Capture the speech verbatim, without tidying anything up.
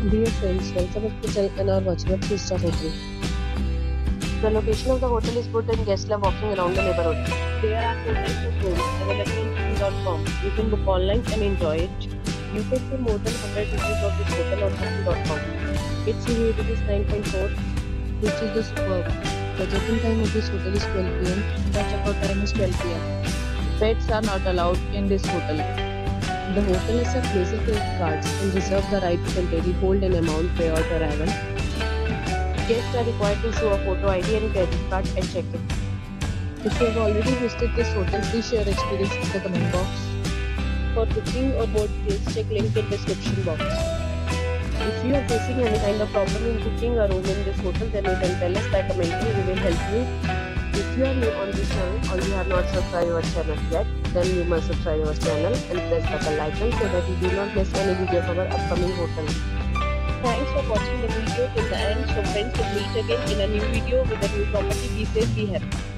Dear friends, welcome back to channel and are watching a three star hotel. The location of the hotel is good and guests love walking around the neighborhood. There are hotels of rooms available on booking dot com. You can book online and enjoy it. You can see more than one hundred reviews of this hotel on booking dot com. Its review rating is nine point four, which is the superb. The check-in time of this hotel is twelve p m The check-out time is twelve p m Pets are not allowed in this hotel. The hotel accepts basic credit cards and reserves the right to temporarily hold an amount prior to arrival. Guests are required to show a photo I D and credit card at check-in. If you have already visited this hotel, please share your experience in the comment box. For booking or more details, check link in description box. If you are facing any kind of problem in booking a room in this hotel, then you can tell us by commenting. We will help you. If you are new on this channel or you have not subscribed our channel yet, then you must subscribe our channel and press the bell icon so that you do not miss any video of our upcoming hotel. Thanks for watching the video till the end. So friends, will meet again in a new video with a new property. Be safe, be happy.